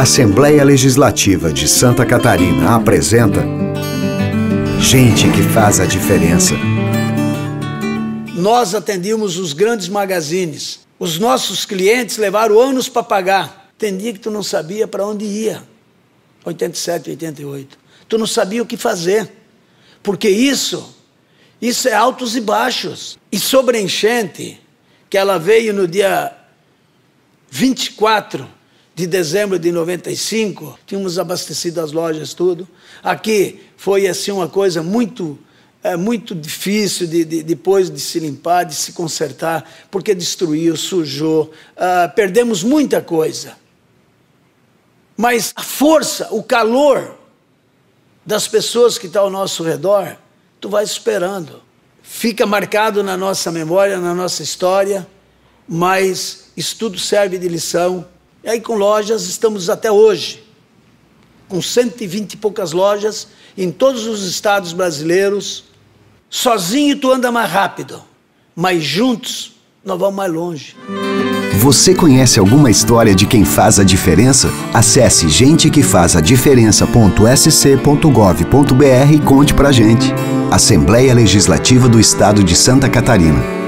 Assembleia Legislativa de Santa Catarina apresenta Gente que faz a diferença. Nós atendíamos os grandes magazines. Os nossos clientes levaram anos para pagar. Tem dia que tu não sabia para onde ia. 87, 88. Tu não sabia o que fazer. Porque isso é altos e baixos. E sobre a enchente, que ela veio no dia 24 de dezembro de 95, tínhamos abastecido as lojas, tudo. Aqui foi assim uma coisa muito difícil depois de se limpar, de se consertar, porque destruiu, sujou, perdemos muita coisa. Mas a força, o calor das pessoas que estão ao nosso redor, tu vai esperando. Fica marcado na nossa memória, na nossa história, mas isso tudo serve de lição. E aí com lojas estamos até hoje, com 120 e poucas lojas em todos os estados brasileiros. Sozinho tu anda mais rápido, mas juntos nós vamos mais longe. Você conhece alguma história de quem faz a diferença? Acesse gentequefazadiferença.sc.gov.br e conte pra gente. Assembleia Legislativa do Estado de Santa Catarina.